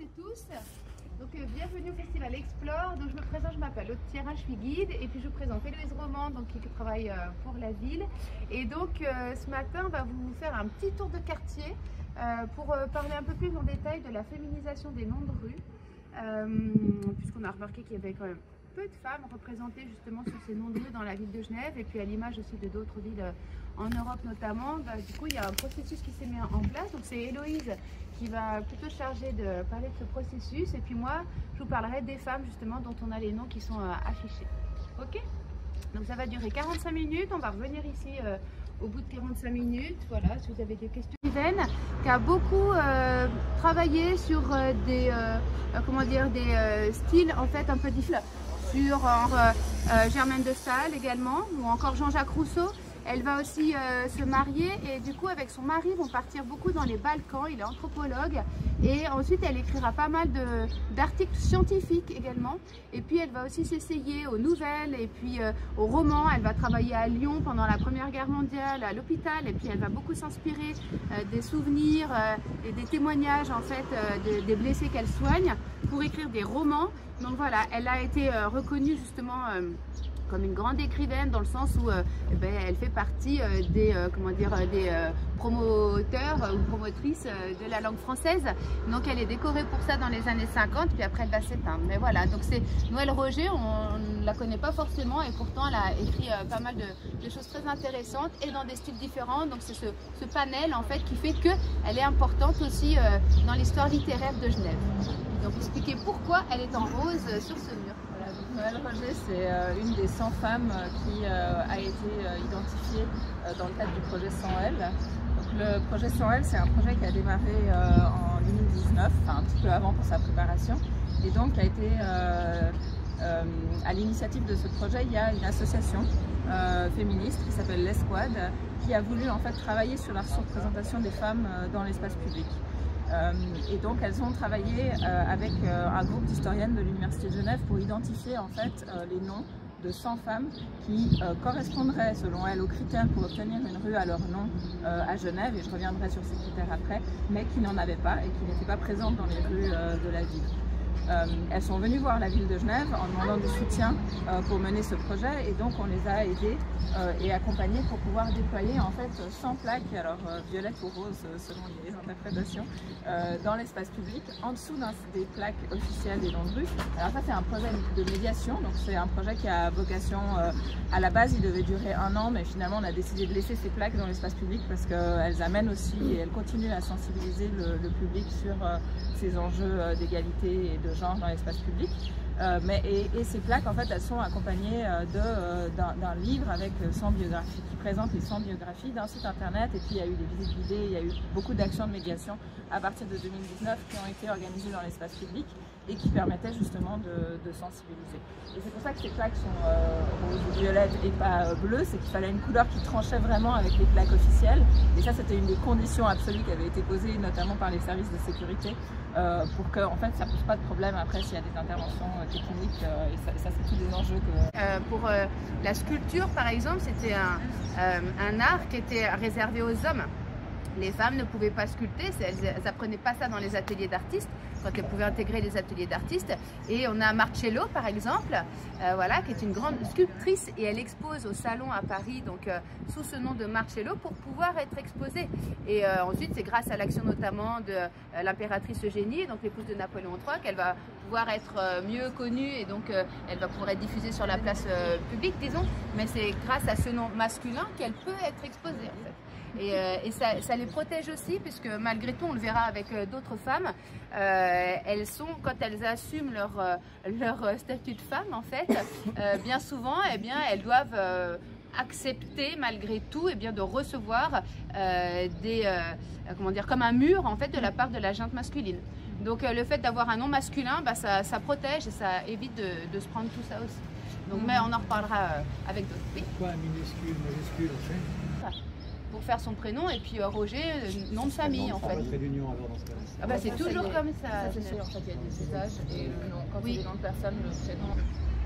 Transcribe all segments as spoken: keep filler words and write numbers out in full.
et tous. Donc euh, bienvenue au Festival Explore. Donc je me présente, je m'appelle Aude Thierrin, je suis guide et puis je vous présente Héloïse Roman, donc qui travaille euh, pour la ville. Et donc euh, ce matin, on va vous faire un petit tour de quartier euh, pour euh, parler un peu plus en détail de la féminisation des noms de rue, euh, puisqu'on a remarqué qu'il y avait quand même peu de femmes représentées justement sur ces noms de rue dans la ville de Genève et puis à l'image aussi de d'autres villes en Europe notamment. Bah, du coup, il y a un processus qui s'est mis en place. Donc c'est Héloïse qui va plutôt charger de parler de ce processus et puis moi je vous parlerai des femmes justement dont on a les noms qui sont euh, affichés. Ok, donc ça va durer quarante-cinq minutes, on va revenir ici euh, au bout de quarante-cinq minutes. Voilà, si vous avez des questions. Yvaine qui a beaucoup euh, travaillé sur euh, des euh, comment dire des euh, styles en fait un peu différents, sur euh, euh, Germaine de Staël également ou encore Jean-Jacques Rousseau. Elle va aussi euh, se marier et du coup avec son mari vont partir beaucoup dans les Balkans, il est anthropologue et ensuite elle écrira pas mal d'articles scientifiques également et puis elle va aussi s'essayer aux nouvelles et puis euh, aux romans. Elle va travailler à Lyon pendant la Première Guerre mondiale à l'hôpital et puis elle va beaucoup s'inspirer euh, des souvenirs euh, et des témoignages en fait euh, de, des blessés qu'elle soigne pour écrire des romans. Donc voilà, elle a été euh, reconnue justement euh, comme une grande écrivaine dans le sens où euh, eh ben, elle fait partie euh, des, euh, comment dire, des euh, promoteurs euh, ou promotrices euh, de la langue française. Donc elle est décorée pour ça dans les années cinquante, puis après elle va s'éteindre. Mais voilà, donc c'est Noël Roger, on ne la connaît pas forcément et pourtant elle a écrit euh, pas mal de, de choses très intéressantes et dans des styles différents. Donc c'est ce, ce panel en fait qui fait qu'elle est importante aussi euh, dans l'histoire littéraire de Genève. Donc expliquez pourquoi elle est en rose euh, sur ce mur. Noël Roger, c'est euh, une des cent femmes euh, qui euh, a été euh, identifiée euh, dans le cadre du projet cent L. Donc, le projet cent L, c'est un projet qui a démarré euh, en deux mille dix-neuf, enfin un petit peu avant pour sa préparation, et donc a été euh, euh, à l'initiative de ce projet, il y a une association euh, féministe qui s'appelle l'Escouade, qui a voulu en fait travailler sur la surreprésentation des femmes euh, dans l'espace public. Euh, et donc elles ont travaillé euh, avec euh, un groupe d'historiennes de l'Université de Genève pour identifier en fait euh, les noms de cent femmes qui euh, correspondraient selon elles aux critères pour obtenir une rue à leur nom euh, à Genève, et je reviendrai sur ces critères après, mais qui n'en avaient pas et qui n'étaient pas présentes dans les rues euh, de la ville. Euh, elles sont venues voir la ville de Genève en demandant du soutien euh, pour mener ce projet et donc on les a aidées euh, et accompagnées pour pouvoir déployer en fait cent plaques, alors euh, violette ou rose selon les interprétations, euh, dans l'espace public en dessous des plaques officielles des noms de rue. Alors ça c'est un projet de médiation, donc c'est un projet qui a vocation, euh, à la base il devait durer un an, mais finalement on a décidé de laisser ces plaques dans l'espace public parce qu'elles amènent aussi et elles continuent à sensibiliser le, le public sur euh, ces enjeux euh, d'égalité et de genre dans l'espace public. Euh, mais, et, et ces plaques en fait elles sont accompagnées euh, euh, d'un livre avec cent biographies qui présente les cent biographies, d'un site internet, et puis il y a eu des visites guidées, il y a eu beaucoup d'actions de médiation à partir de deux mille dix-neuf qui ont été organisées dans l'espace public et qui permettaient justement de, de sensibiliser. Et c'est pour ça que ces plaques sont euh, roses ou violettes et pas euh, bleues, c'est qu'il fallait une couleur qui tranchait vraiment avec les plaques officielles, et ça c'était une des conditions absolues qui avait été posée notamment par les services de sécurité euh, pour que en fait ça pose pas de problème après s'il y a des interventions euh, techniques, euh, et ça, ça c'est tous des enjeux que... Euh, pour euh, la sculpture par exemple, c'était un, euh, un art qui était réservé aux hommes. Les femmes ne pouvaient pas sculpter, elles n'apprenaient pas ça dans les ateliers d'artistes, quand elles pouvaient intégrer les ateliers d'artistes. Et on a Marcello par exemple, euh, voilà, qui est une grande sculptrice et elle expose au salon à Paris, donc euh, sous ce nom de Marcello, pour pouvoir être exposée. Et euh, ensuite c'est grâce à l'action notamment de euh, l'impératrice Eugénie, donc l'épouse de Napoléon trois, qu'elle va pouvoir être euh, mieux connue et donc euh, elle va pouvoir être diffusée sur la place euh, publique, disons. Mais c'est grâce à ce nom masculin qu'elle peut être exposée en fait. Et, euh, et ça, ça les protège aussi, puisque malgré tout, on le verra avec euh, d'autres femmes, euh, elles sont, quand elles assument leur, euh, leur statut de femme, en fait, euh, bien souvent, eh bien, elles doivent euh, accepter malgré tout, eh bien, de recevoir euh, des, euh, comment dire, comme un mur, en fait, de la part de la junte masculine. Donc euh, le fait d'avoir un nom masculin, bah, ça, ça protège et ça évite de, de se prendre tout ça aussi. Donc, mais on en reparlera euh, avec d'autres. Oui. Pourquoi un minuscule, majuscule en fait? Pour faire son prénom et puis euh, Roger, euh, nom de famille en fait. Trait d'union alors dans ce cas-là. Ah bah c'est toujours comme ça. Ça c'est sûr, en fait il y a des usages et le nom, quand oui. c'est des noms de personnes, le prénom.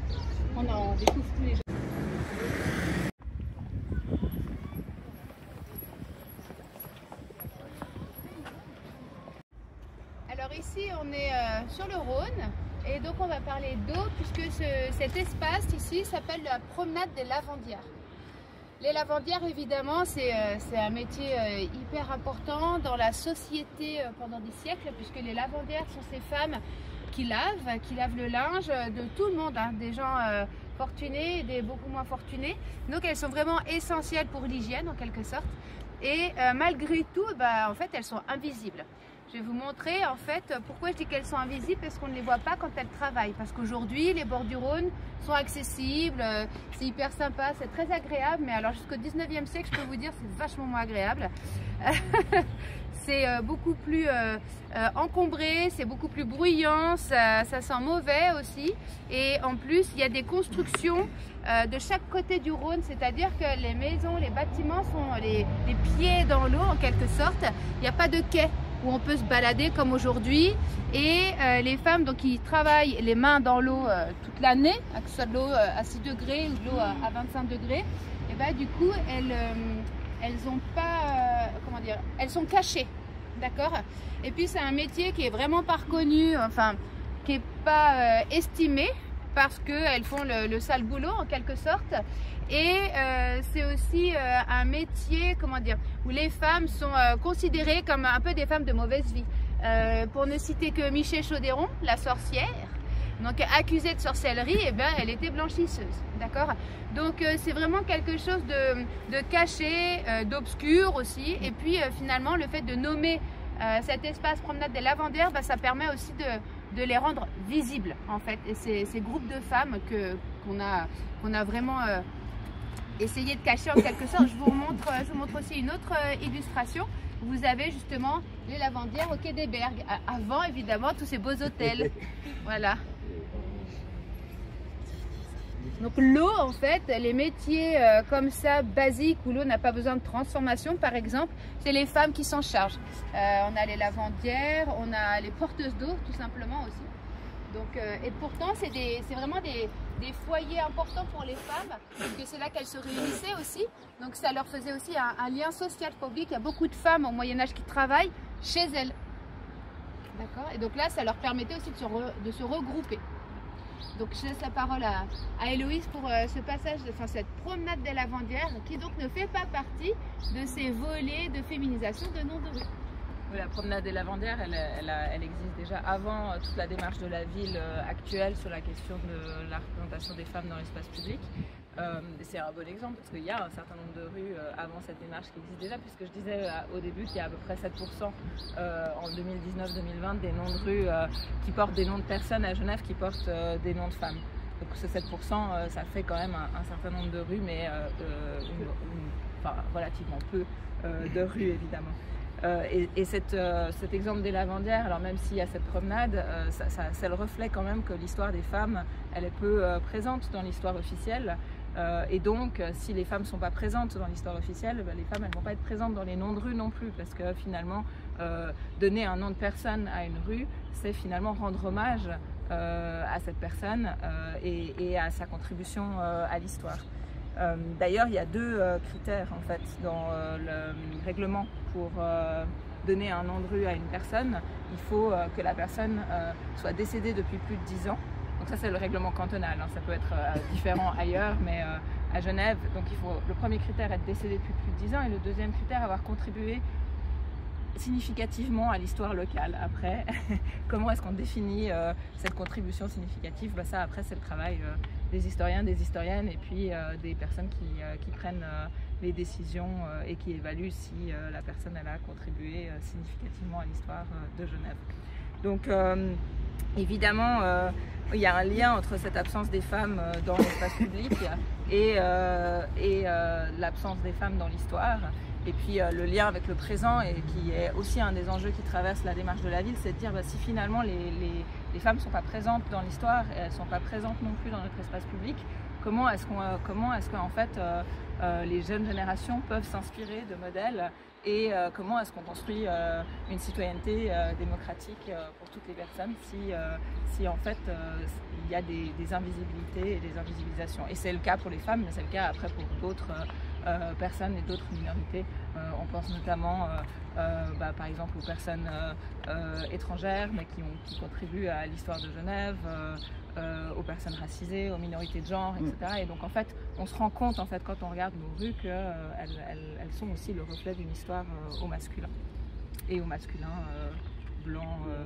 On en découvre tous les jours. Alors ici on est euh, sur le Rhône et donc on va parler d'eau puisque ce, cet espace ici s'appelle la promenade des lavandières. Les lavandières évidemment c'est euh, un métier euh, hyper important dans la société euh, pendant des siècles puisque les lavandières sont ces femmes qui lavent, qui lavent le linge de tout le monde, hein, des gens euh, fortunés et des beaucoup moins fortunés. Donc elles sont vraiment essentielles pour l'hygiène en quelque sorte et euh, malgré tout bah, en fait elles sont invisibles. Je vais vous montrer en fait pourquoi je dis qu'elles sont invisibles, parce qu'on ne les voit pas quand elles travaillent. Parce qu'aujourd'hui, les bords du Rhône sont accessibles, c'est hyper sympa, c'est très agréable. Mais alors jusqu'au dix-neuvième siècle, je peux vous dire, c'est vachement moins agréable. C'est beaucoup plus euh, euh, encombré, c'est beaucoup plus bruyant, ça, ça sent mauvais aussi. Et en plus, il y a des constructions euh, de chaque côté du Rhône, c'est-à-dire que les maisons, les bâtiments sont les, les pieds dans l'eau en quelque sorte. Il n'y a pas de quai où on peut se balader comme aujourd'hui, et euh, les femmes donc qui travaillent les mains dans l'eau euh, toute l'année, que ce soit de l'eau euh, à six degrés ou de l'eau à, à vingt-cinq degrés, et ben du coup elles euh, elles ont pas euh, comment dire, elles sont cachées, d'accord. Et puis c'est un métier qui est vraiment pas reconnu, enfin qui est pas euh, estimé, parce qu'elles font le, le sale boulot en quelque sorte. Et euh, c'est aussi euh, un métier, comment dire, où les femmes sont euh, considérées comme un peu des femmes de mauvaise vie. Euh, pour ne citer que Michel Chaudéron, la sorcière, donc accusée de sorcellerie, et eh ben, elle était blanchisseuse, d'accord. Donc euh, c'est vraiment quelque chose de, de caché, euh, d'obscur aussi. Et puis euh, finalement, le fait de nommer euh, cet espace promenade des lavandières, bah, ça permet aussi de, de les rendre visibles en fait. Et ces, ces groupes de femmes que qu'on a, qu'on a vraiment euh, essayer de cacher en quelque sorte. Je vous montre, je vous montre aussi une autre illustration. Vous avez justement les lavandières au quai des Bergues. Avant, évidemment, tous ces beaux hôtels. Voilà. Donc l'eau, en fait, les métiers euh, comme ça, basiques, où l'eau n'a pas besoin de transformation, par exemple, c'est les femmes qui s'en chargent. Euh, on a les lavandières, on a les porteuses d'eau, tout simplement aussi. Donc, euh, et pourtant, c'est vraiment des, des foyers importants pour les femmes, parce que c'est là qu'elles se réunissaient aussi. Donc ça leur faisait aussi un, un lien social. Faut pas oublier qu'il y a beaucoup de femmes au Moyen-Âge qui travaillent chez elles. D'accord. Et donc là, ça leur permettait aussi de se, re, de se regrouper. Donc je laisse la parole à, à Héloïse pour euh, ce passage, enfin cette promenade des lavandières, qui donc ne fait pas partie de ces volets de féminisation de nom de rue. La promenade des lavandières, elle, elle, elle existe déjà avant toute la démarche de la ville actuelle sur la question de la représentation des femmes dans l'espace public. Euh, c'est un bon exemple parce qu'il y a un certain nombre de rues euh, avant cette démarche qui existe déjà, puisque je disais euh, au début qu'il y a à peu près sept pour cent euh, en deux mille dix-neuf deux mille vingt des noms de rues euh, qui portent des noms de personnes à Genève qui portent euh, des noms de femmes. Donc ce sept pour cent, euh, ça fait quand même un, un certain nombre de rues, mais euh, euh, une, une, enfin, relativement peu euh, de rues évidemment. Euh, et et cette, euh, cet exemple des lavandières, alors même s'il y a cette promenade, euh, ça, ça, c'est le reflet quand même que l'histoire des femmes, elle est peu euh, présente dans l'histoire officielle. Euh, et donc, si les femmes ne sont pas présentes dans l'histoire officielle, ben, les femmes elles ne vont pas être présentes dans les noms de rue non plus, parce que finalement, euh, donner un nom de personne à une rue, c'est finalement rendre hommage euh, à cette personne euh, et, et à sa contribution euh, à l'histoire. Euh, D'ailleurs, il y a deux euh, critères en fait dans euh, le règlement pour euh, donner un nom de rue à une personne. Il faut euh, que la personne euh, soit décédée depuis plus de dix ans. Donc ça c'est le règlement cantonal, hein. Ça peut être euh, différent ailleurs, mais euh, à Genève, donc il faut, le premier critère être décédé depuis plus de dix ans et le deuxième critère avoir contribué significativement à l'histoire locale. Après, comment est-ce qu'on définit euh, cette contribution significative? Bah, ça après c'est le travail euh, des historiens, des historiennes et puis euh, des personnes qui, euh, qui prennent euh, les décisions euh, et qui évaluent si euh, la personne elle a contribué euh, significativement à l'histoire euh, de Genève. Donc euh, évidemment, euh, il y a un lien entre cette absence des femmes dans l'espace public et, euh, et euh, l'absence des femmes dans l'histoire. Et puis euh, le lien avec le présent, et qui est aussi un des enjeux qui traverse la démarche de la ville, c'est de dire bah, si finalement les, les, les femmes ne sont pas présentes dans l'histoire et elles ne sont pas présentes non plus dans notre espace public, comment est-ce qu'on, euh, comment est-ce qu'en fait euh, euh, les jeunes générations peuvent s'inspirer de modèles et euh, comment est-ce qu'on construit euh, une citoyenneté euh, démocratique euh, pour toutes les personnes si, euh, si en fait euh, il y a des, des invisibilités et des invisibilisations. Et c'est le cas pour les femmes, mais c'est le cas après pour d'autres euh, euh, personnes et d'autres minorités. Euh, on pense notamment euh, euh, bah, par exemple aux personnes euh, euh, étrangères mais qui, ont, qui contribuent à l'histoire de Genève, euh, euh, aux personnes racisées, aux minorités de genre, et cetera. Et donc en fait on se rend compte en fait quand on regarde nos rues qu'elles euh, elles, elles sont aussi le reflet d'une histoire euh, au masculin et au masculin euh, blanc. Euh,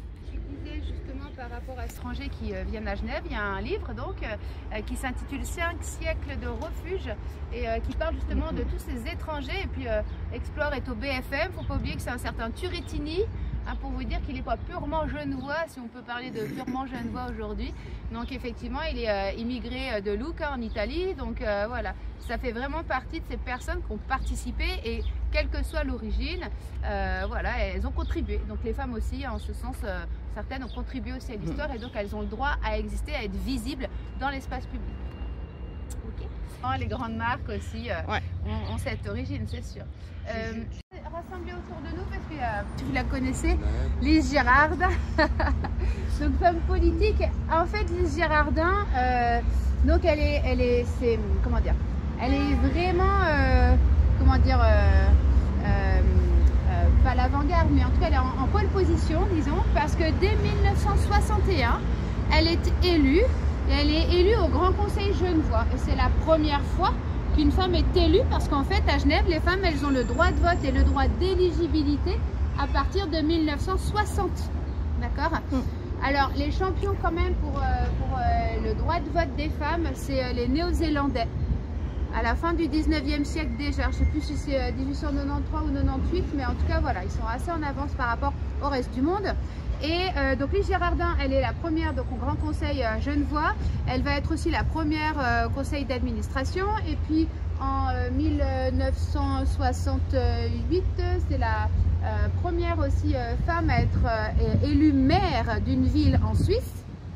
Je disais justement par rapport à étrangers qui euh, viennent à Genève, il y a un livre donc euh, qui s'intitule cinq siècles de refuge et euh, qui parle justement de tous ces étrangers. Et puis euh, Explore est au B F M, il ne faut pas oublier que c'est un certain Turrettini, hein, pour vous dire qu'il n'est pas purement genevois, si on peut parler de purement genevois aujourd'hui. Donc effectivement il est euh, immigré de Lucca en Italie, donc euh, voilà, ça fait vraiment partie de ces personnes qui ont participé et quelle que soit l'origine, euh, voilà, elles ont contribué. Donc les femmes aussi, en ce sens, euh, certaines ont contribué aussi à l'histoire et donc elles ont le droit à exister, à être visibles dans l'espace public. Okay. Oh, les grandes marques aussi euh, ouais. ont, ont cette origine, c'est sûr. Euh, rassemblez autour de nous parce que euh, vous la connaissez, Lise Girardin, donc femme politique. En fait, Lise Girardin, euh, donc elle est, elle est, c'est comment dire, elle est vraiment, euh, comment dire. Euh, Euh, euh, pas l'avant-garde, mais en tout cas elle est en, en pole position, disons, parce que dès mille neuf cent soixante et un, elle est élue, et elle est élue au Grand Conseil genevois. Et c'est la première fois qu'une femme est élue, parce qu'en fait, à Genève, les femmes, elles ont le droit de vote et le droit d'éligibilité à partir de mille neuf cent soixante. D'accord ? mmh. Alors, les champions quand même pour, euh, pour euh, le droit de vote des femmes, c'est euh, les Néo-Zélandais. À la fin du dix-neuvième siècle déjà, je ne sais plus si c'est mille huit cent quatre-vingt-treize ou quatre-vingt-dix-huit, mais en tout cas voilà, ils sont assez en avance par rapport au reste du monde. Et euh, donc Lise Girardin, elle est la première donc, au Grand Conseil euh, genevois, elle va être aussi la première euh, conseil d'administration, et puis en euh, mille neuf cent soixante-huit, c'est la euh, première aussi euh, femme à être euh, élue maire d'une ville en Suisse.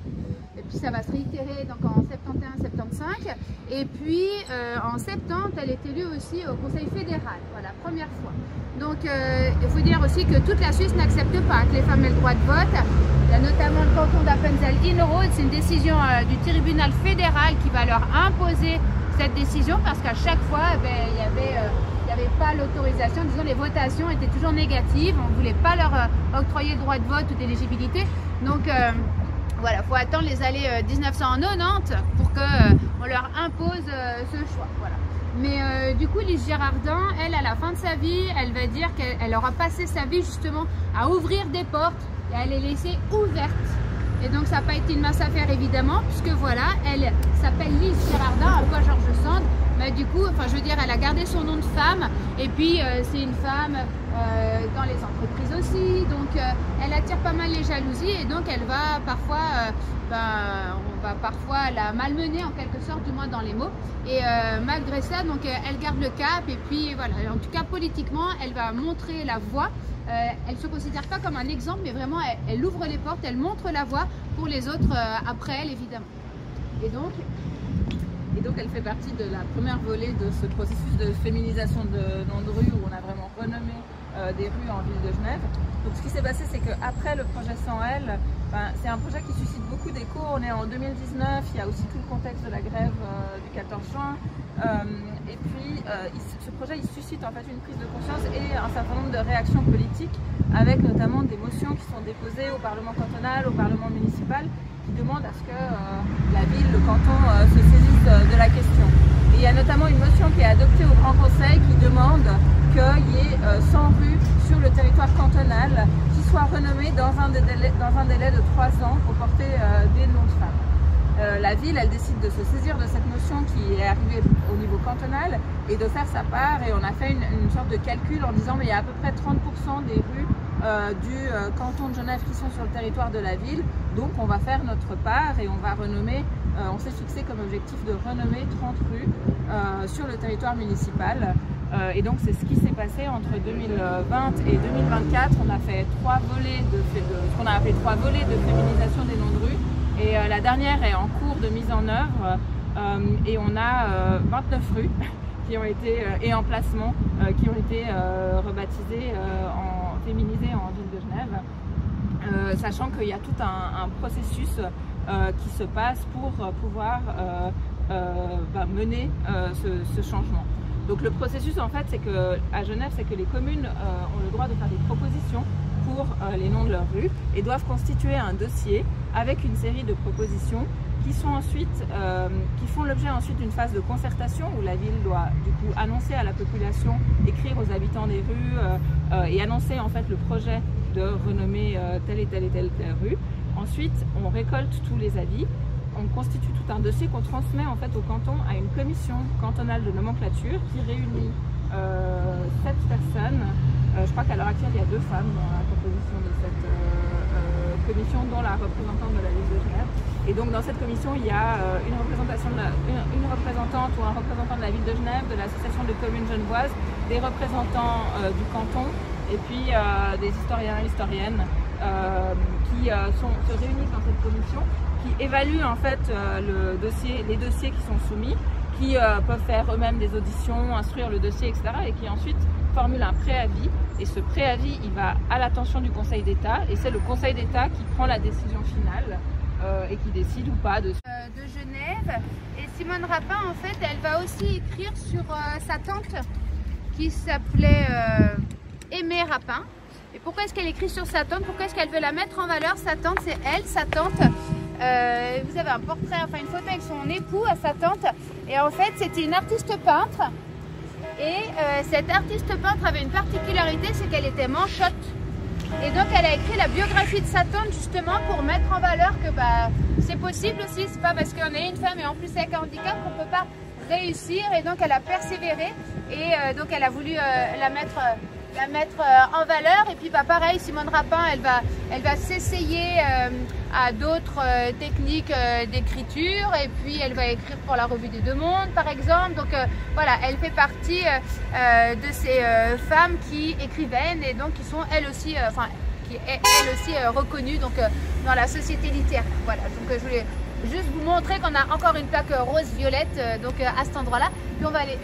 Et puis ça va se réitérer donc en soixante et onze soixante-quinze. Et puis euh, en soixante-dix, elle est élue aussi au Conseil fédéral, voilà, première fois. Donc euh, il faut dire aussi que toute la Suisse n'accepte pas que les femmes aient le droit de vote. Il y a notamment le canton d'Appenzell-Innerrhoden, c'est une décision euh, du tribunal fédéral qui va leur imposer cette décision parce qu'à chaque fois, eh ben, il y avait... Euh, il n'y avait pas l'autorisation, disons les votations étaient toujours négatives, on ne voulait pas leur euh, octroyer le droit de vote ou d'éligibilité. Donc euh, voilà, il faut attendre les années euh, mille neuf cent quatre-vingt-dix pour qu'on euh, leur impose euh, ce choix. Voilà. Mais euh, du coup, Lise Girardin, elle, à la fin de sa vie, elle va dire qu'elle aura passé sa vie justement à ouvrir des portes et à les laisser ouvertes. Et donc ça n'a pas été une mince affaire évidemment, puisque voilà, elle s'appelle Lise Girardin, un peu à George Sand. Mais du coup, enfin, je veux dire, elle a gardé son nom de femme, et puis euh, c'est une femme euh, dans les entreprises aussi, donc euh, elle attire pas mal les jalousies, et donc elle va parfois, euh, ben, on va parfois la malmener en quelque sorte, du moins dans les mots, et euh, malgré ça, donc euh, elle garde le cap, et puis voilà, en tout cas politiquement, elle va montrer la voie. Euh, elle ne se considère pas comme un exemple, mais vraiment, elle, elle ouvre les portes, elle montre la voie pour les autres euh, après elle, évidemment. Et donc, Et donc elle fait partie de la première volée de ce processus de féminisation de noms de rues où on a vraiment renommé euh, des rues en ville de Genève. Donc ce qui s'est passé, c'est qu'après le projet sans elle, ben, c'est un projet qui suscite beaucoup d'écho. On est en deux mille dix-neuf, il y a aussi tout le contexte de la grève euh, du quatorze juin. Euh, et puis euh, il, ce projet il suscite en fait une prise de conscience et un certain nombre de réactions politiques, avec notamment des motions qui sont déposées au Parlement cantonal, au Parlement municipal, qui demandent à ce que euh, la ville, le canton euh, se saisisse euh, de la question. Et il y a notamment une motion qui est adoptée au Grand Conseil qui demande qu'il y ait euh, cent rues sur le territoire cantonal qui soient renommées dans un délai, dans un délai de trois ans pour porter euh, des noms de femmes. Euh, la ville, elle décide de se saisir de cette motion qui est arrivée au niveau cantonal et de faire sa part, et on a fait une, une sorte de calcul en disant mais il y a à peu près trente pour cent des rues euh, du euh, canton de Genève qui sont sur le territoire de la ville, donc on va faire notre part et on va renommer, euh, on s'est fixé comme objectif de renommer trente rues euh, sur le territoire municipal. Euh, et donc c'est ce qui s'est passé entre deux mille vingt et deux mille vingt-quatre. On a fait trois volets de, de ce qu'on a appelé trois volets de féminisation des noms de rues. Et euh, la dernière est en cours de mise en œuvre euh, et on a euh, vingt-neuf rues qui ont été, euh, et emplacements euh, qui ont été euh, rebaptisés, euh, en, féminisés en ville de Genève, euh, sachant qu'il y a tout un, un processus euh, qui se passe pour pouvoir euh, euh, bah, mener euh, ce, ce changement. Donc le processus en fait, c'est que à Genève, c'est que les communes euh, ont le droit de faire des propositions pour euh, les noms de leurs rues et doivent constituer un dossier avec une série de propositions qui sont ensuite, euh, qui font l'objet ensuite d'une phase de concertation où la ville doit du coup annoncer à la population, écrire aux habitants des rues euh, euh, et annoncer en fait le projet de renommer euh, telle et telle et telle, telle rue. Ensuite, on récolte tous les avis, on constitue tout un dossier qu'on transmet en fait au canton à une commission cantonale de nomenclature qui réunit euh, sept personnes. Euh, je crois qu'à l'heure actuelle, il y a deux femmes dans la composition de cette euh, euh, commission, dont la représentante de la ville de Genève. Et donc dans cette commission, il y a euh, une, représentation de la, une, une représentante ou un représentant de la ville de Genève, de l'association de communes genevoises, des représentants euh, du canton et puis euh, des historiens et historiennes euh, qui euh, sont, se réunissent dans cette commission, qui évaluent en fait euh, le dossier, les dossiers qui sont soumis, qui euh, peuvent faire eux-mêmes des auditions, instruire le dossier, et cetera. Et qui ensuite formulent un préavis. Et ce préavis, il va à l'attention du Conseil d'État. Et c'est le Conseil d'État qui prend la décision finale euh, et qui décide ou pas de... Euh, de Genève. Et Simone Rapin, en fait, elle va aussi écrire sur euh, sa tante qui s'appelait euh, Aimée Rapin. Et pourquoi est-ce qu'elle écrit sur sa tante? Pourquoi est-ce qu'elle veut la mettre en valeur? Sa tante, c'est elle, sa tante. Euh, vous avez un portrait, enfin une photo avec son époux à sa tante. Et en fait, c'était une artiste peintre. Et euh, cette artiste peintre avait une particularité, c'est qu'elle était manchotte. Et donc, elle a écrit la biographie de sa tante justement pour mettre en valeur que bah, c'est possible aussi. C'est pas parce qu'on est une femme et en plus avec un handicap qu'on ne peut pas réussir. Et donc, elle a persévéré. Et euh, donc, elle a voulu euh, la mettre... Euh, la mettre euh, en valeur. Et puis bah, pareil, Simone Rapin, elle va, elle va s'essayer euh, à d'autres euh, techniques euh, d'écriture, et puis elle va écrire pour la Revue des Deux Mondes par exemple. Donc euh, voilà, elle fait partie euh, euh, de ces euh, femmes qui écrivaient et donc qui sont elles aussi, euh, enfin qui est elles aussi euh, reconnues donc, euh, dans la société littéraire. Voilà, donc euh, je voulais juste vous montrer qu'on a encore une plaque rose-violette euh, donc euh, à cet endroit-là. Puis on va aller...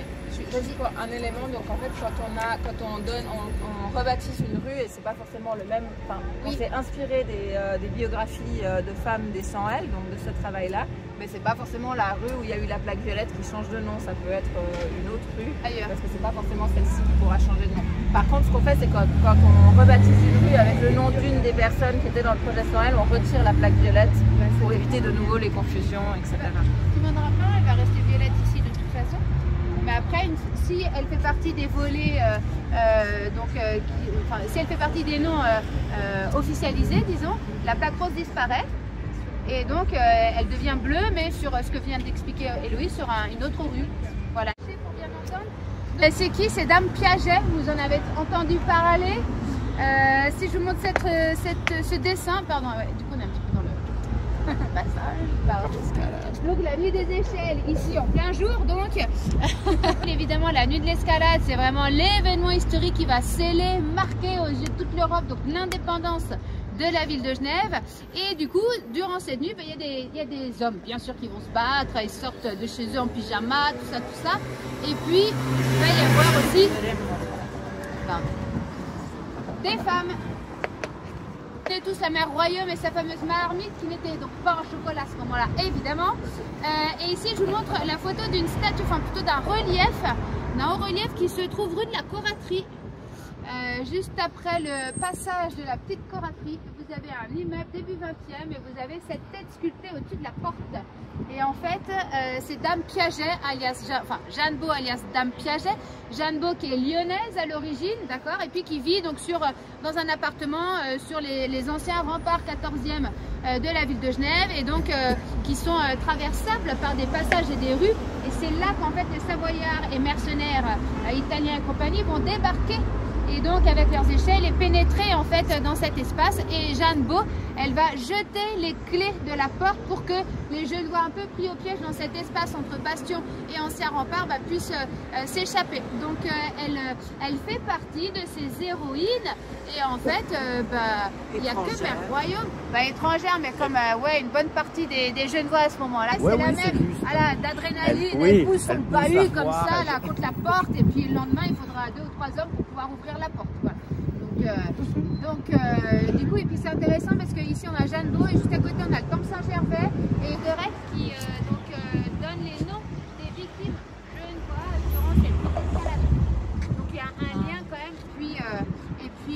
Un élément, donc en fait quand on a, quand on donne, on, on rebaptise une rue et c'est pas forcément le même, enfin oui. On s'est inspiré des, euh, des biographies euh, de femmes des sans L, donc de ce travail-là, mais c'est pas forcément la rue où il y a eu la plaque violette qui change de nom, ça peut être euh, une autre rue ailleurs, parce que c'est pas forcément celle-ci qui pourra changer de nom. Par contre, ce qu'on fait, c'est quand, quand on rebaptise une rue avec le nom d'une des personnes qui étaient dans le projet sans L, on retire la plaque violette pour éviter de nouveau les confusions, et cetera. Simone Rapin, elle va rester violette ici de toute façon. Mais après, une, si elle fait partie des volets, euh, euh, donc, euh, qui, enfin, si elle fait partie des noms euh, euh, officialisés, disons, la plaque rose disparaît et donc euh, elle devient bleue, mais sur euh, ce que vient d'expliquer Héloïse, sur un, une autre rue. Voilà. Pour bien entendre, c'est qui? C'est Dame Piaget, vous en avez entendu parler. Euh, si je vous montre cette, cette, ce dessin, pardon, ouais, du coup on est un petit peu dans le passage, pardon. Donc la nuit des échelles ici en plein jour, donc évidemment la nuit de l'escalade, c'est vraiment l'événement historique qui va sceller, marquer aux yeux de toute l'Europe donc l'indépendance de la ville de Genève. Et du coup durant cette nuit, ben, il y a des, il y a des hommes bien sûr qui vont se battre, ils sortent de chez eux en pyjama, tout ça tout ça, et puis il va y avoir aussi pardon, des femmes. Tous la mère Royaume et sa fameuse marmite qui n'était donc pas en chocolat à ce moment-là évidemment. Euh, et ici je vous montre la photo d'une statue, enfin plutôt d'un relief, d'un haut relief qui se trouve rue de la Coraterie, euh, juste après le passage de la petite Coraterie. Vous avez un immeuble début vingtième et vous avez cette tête sculptée au-dessus de la porte. Et en fait, euh, c'est Dame Piaget, alias, enfin Jeanne Beau, alias Dame Piaget. Jeanne Beau qui est lyonnaise à l'origine, d'accord, et puis qui vit donc sur, dans un appartement euh, sur les, les anciens remparts quatorzième euh, de la ville de Genève, et donc euh, qui sont euh, traversables par des passages et des rues. Et c'est là qu'en fait les Savoyards et mercenaires euh, italiens et compagnie vont débarquer. Et donc avec leurs échelles et pénétrer en fait dans cet espace. Et Jeanne Beau, elle va jeter les clés de la porte pour que les Genevois un peu pris au piège dans cet espace entre Bastion et ancien rempart bah, puissent euh, s'échapper. Donc euh, elle, elle fait partie de ces héroïnes. Et en fait, euh, bah, il n'y a que Mère Royaume, bah, étrangère, mais comme euh, ouais, une bonne partie des, des Genevois à ce moment-là, ouais, c'est oui, la même voilà, d'adrénaline, elle, oui, elle pousse son bahut comme froid, ça là, contre la porte, et puis le lendemain il faudra deux ou trois hommes pour pouvoir ouvrir la porte. Voilà. Donc, euh, donc euh, du coup, et puis c'est intéressant parce qu'ici on a Jeanne Beau et juste à côté on a le Temple Saint-Gervais et Guerette qui euh, donc, euh, donne les noms des victimes genevoises durant cette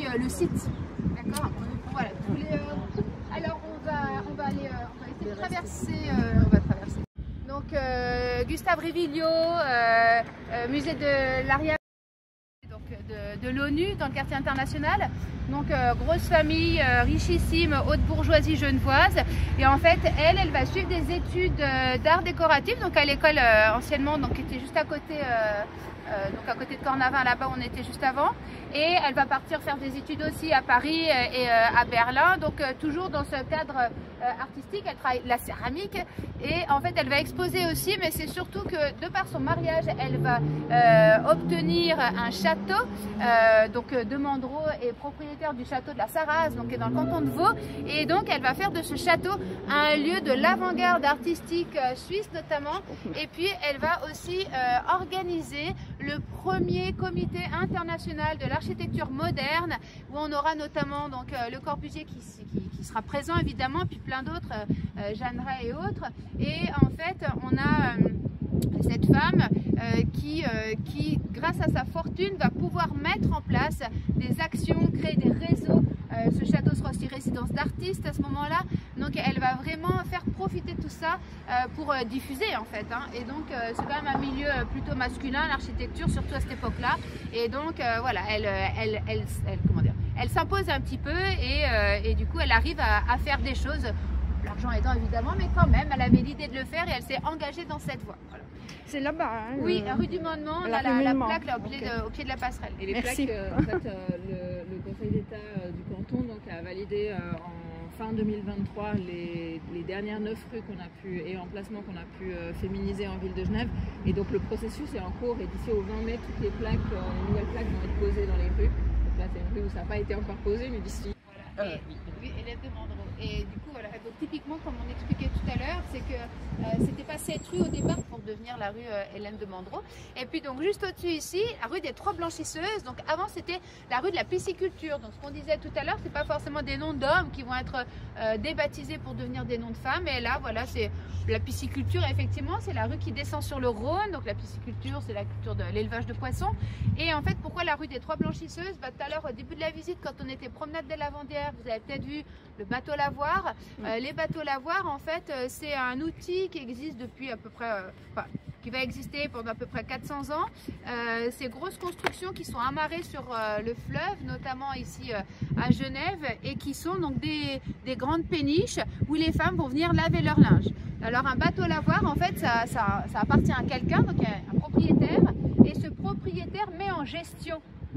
puis euh, le site. D'accord. Voilà. Tous les, euh... Alors on va, on va aller, euh, on va essayer de traverser. Euh, on va traverser. Donc euh, Gustave Révillot, euh, euh, musée de l'Ariane, donc de, de l'ONU dans le quartier international. Donc euh, grosse famille, euh, richissime, haute bourgeoisie genevoise. Et en fait, elle, elle va suivre des études euh, d'art décoratif, donc à l'école euh, anciennement, donc qui était juste à côté, euh, euh, donc à côté de Cornavin, là-bas où on était juste avant. Et elle va partir faire des études aussi à Paris et euh, à Berlin, donc euh, toujours dans ce cadre euh, artistique. Elle travaille la céramique et en fait elle va exposer aussi, mais c'est surtout que de par son mariage, elle va euh, obtenir un château. Euh, donc de Mandreau est propriétaire du château de la Sarraz, donc qui est dans le canton de Vaud, et donc elle va faire de ce château un lieu de l'avant-garde artistique euh, suisse notamment. Et puis elle va aussi euh, organiser le premier comité international de l'architecture moderne, où on aura notamment donc euh, Le Corbusier qui, qui, qui sera présent évidemment, puis plein d'autres, euh, Jeanne Ray et autres. Et en fait on a euh, cette femme euh, qui, euh, qui, grâce à sa fortune, va pouvoir mettre en place des actions, créer des réseaux. Euh, ce château sera aussi résidence d'artistes à ce moment-là. Donc elle va vraiment faire profiter de tout ça euh, pour euh, diffuser en fait. Hein. Et donc euh, c'est quand même un milieu plutôt masculin, l'architecture, surtout à cette époque-là. Et donc euh, voilà, elle, elle, elle, elle, comment dire, elle s'impose un petit peu et, euh, et du coup elle arrive à, à faire des choses. L'argent aidant évidemment, mais quand même, elle avait l'idée de le faire et elle s'est engagée dans cette voie. Voilà. C'est là-bas, hein, oui, rue du Mandement, on a la, la plaque là, au, pied okay. de, au pied de la passerelle. Et les Merci. plaques, euh, en fait, euh, le, le Conseil d'État euh, du canton donc, a validé euh, en fin deux mille vingt-trois les, les dernières neuf rues qu'on a pu, et emplacements qu'on a pu euh, féminiser en ville de Genève. Et donc le processus est en cours et d'ici au vingt mai, toutes les plaques, euh, les nouvelles plaques vont être posées dans les rues. Donc là, c'est une rue où ça n'a pas été encore posé, mais d'ici. Voilà. Et, oui, élève de Mandreau. Et du coup, voilà. Donc, typiquement, comme on expliquait tout à l'heure, c'est que euh, c'était pas cette rue au départ pour devenir la rue euh, Hélène de Mandreau. Et puis, donc, juste au-dessus ici, la rue des Trois Blanchisseuses. Donc, avant, c'était la rue de la pisciculture. Donc, ce qu'on disait tout à l'heure, c'est pas forcément des noms d'hommes qui vont être euh, débaptisés pour devenir des noms de femmes. Et là, voilà, c'est la pisciculture. Effectivement, c'est la rue qui descend sur le Rhône. Donc, la pisciculture, c'est la culture de l'élevage de poissons. Et en fait, pourquoi la rue des Trois Blanchisseuses? Bah, tout à l'heure, au début de la visite, quand on était promenade des Lavandières, vous avez peut-être vu le bateau lavoir. Euh, les bateaux lavoirs, en fait, euh, c'est un outil qui existe depuis à peu près, euh, enfin, qui va exister pendant à peu près quatre cents ans. Euh, ces grosses constructions qui sont amarrées sur euh, le fleuve, notamment ici euh, à Genève, et qui sont donc des, des grandes péniches où les femmes vont venir laver leur linge. Alors un bateau lavoir, en fait, ça, ça, ça appartient à quelqu'un, donc un propriétaire, et ce propriétaire met en gestion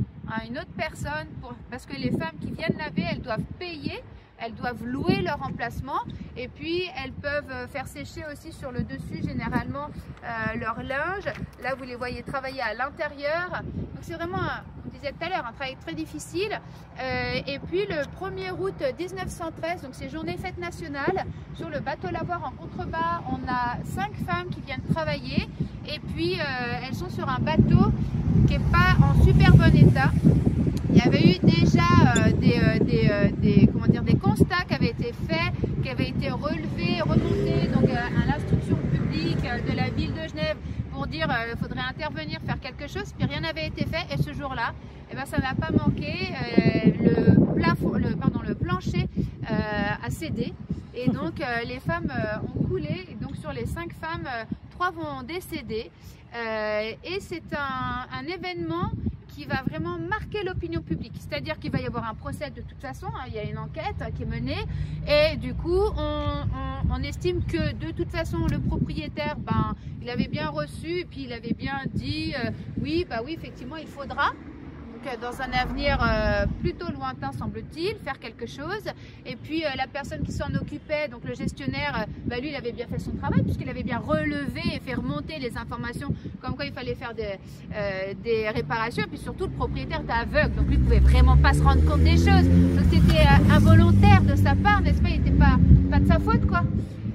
à une autre personne, pour, parce que les femmes qui viennent laver, elles doivent payer. Elles doivent louer leur emplacement et puis elles peuvent faire sécher aussi sur le dessus généralement euh, leur linge. Là vous les voyez travailler à l'intérieur. Donc c'est vraiment, on disait tout à l'heure, un travail très difficile. Euh, et puis le premier août mille neuf cent treize, donc c'est journée fête nationale, sur le bateau lavoir en contrebas, on a cinq femmes qui viennent travailler. Et puis euh, elles sont sur un bateau qui n'est pas en super bon état. Il y avait eu déjà euh, des, euh, des, euh, des, comment dire, des constats qui avaient été faits, qui avaient été relevés, remontés donc, euh, à l'instruction publique euh, de la ville de Genève pour dire qu'il euh, faudrait intervenir, faire quelque chose, puis rien n'avait été fait. Et ce jour-là, eh ben, ça n'a pas manqué, euh, le, plafond, le, pardon, le plancher euh, a cédé. Et donc euh, les femmes euh, ont coulé, et donc sur les cinq femmes, euh, trois vont décéder. Euh, et c'est un, un événement qui va vraiment marquer l'opinion publique. C'est-à-dire qu'il va y avoir un procès de toute façon, hein, il y a une enquête qui est menée et du coup on, on, on estime que de toute façon le propriétaire, ben, il avait bien reçu et puis il avait bien dit euh, oui, bah oui, effectivement il faudra. Dans un avenir euh, plutôt lointain semble-t-il, faire quelque chose. Et puis euh, la personne qui s'en occupait, donc le gestionnaire, euh, bah, lui il avait bien fait son travail puisqu'il avait bien relevé et fait remonter les informations comme quoi il fallait faire des, euh, des réparations. Et puis surtout le propriétaire était aveugle, donc lui ne pouvait vraiment pas se rendre compte des choses. Donc c'était euh, involontaire de sa part, n'est-ce pas? Il n'était pas, pas de sa faute quoi.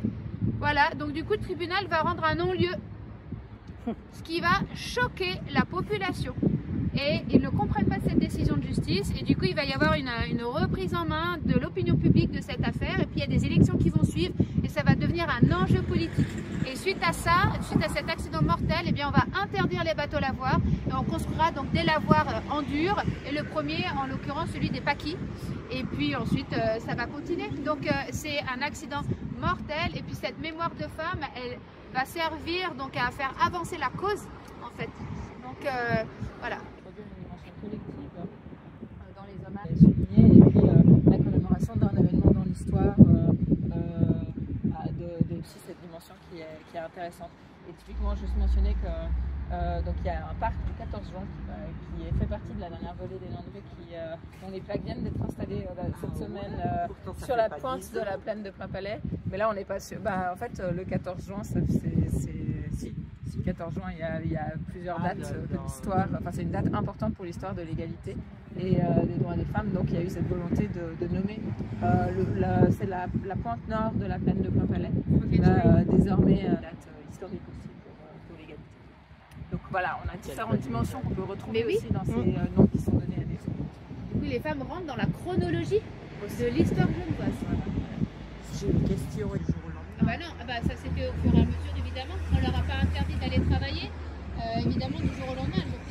Voilà, donc du coup le tribunal va rendre un non-lieu, ce qui va choquer la population. et ils ne comprennent pas cette décision de justice et du coup il va y avoir une, une reprise en main de l'opinion publique de cette affaire et puis il y a des élections qui vont suivre et ça va devenir un enjeu politique. Et suite à ça, suite à cet accident mortel, eh bien on va interdire les bateaux lavoirs et on construira donc des lavoirs en dur et le premier en l'occurrence celui des paquis et puis ensuite euh, ça va continuer. Donc euh, c'est un accident mortel et puis cette mémoire de femme elle va servir donc à faire avancer la cause en fait. Donc euh, voilà. Une dimension collective euh, dans les hommages soulignés et puis euh, la commémoration d'un événement dans l'histoire euh, euh, a de, de aussi cette dimension qui est, qui est intéressante. Et typiquement, juste mentionner que euh, donc il y a un parc du quatorze juin qui, euh, qui fait partie de la dernière volée des Landré qui euh, dont les plaques viennent d'être installées euh, cette semaine euh, sur la pointe de la plaine de Plainpalais. Mais là, on n'est pas sûr. Bah, en fait, le quatorze juin, c'est si. Si, quatorze juin, il y a, il y a plusieurs Ah, dates de l'histoire, enfin c'est une date importante pour l'histoire de l'égalité et euh, des droits des femmes, donc il y a eu cette volonté de, de nommer, euh, c'est la, la pointe nord de la plaine de Plainpalais, euh, désormais euh, date euh, historique aussi pour, euh, pour l'égalité. Donc voilà, on a différentes dimensions qu'on peut retrouver oui. aussi dans ces euh, noms qui sont donnés à des femmes. Du coup les femmes rentrent dans la chronologie de l'histoire genevoise. J'ai une question du jour au lendemain. Ah bah non, ah bah ça c'était au fur et à mesure évidemment. On leur a pas interdit d'aller travailler. Euh, évidemment du jour au lendemain, elles ont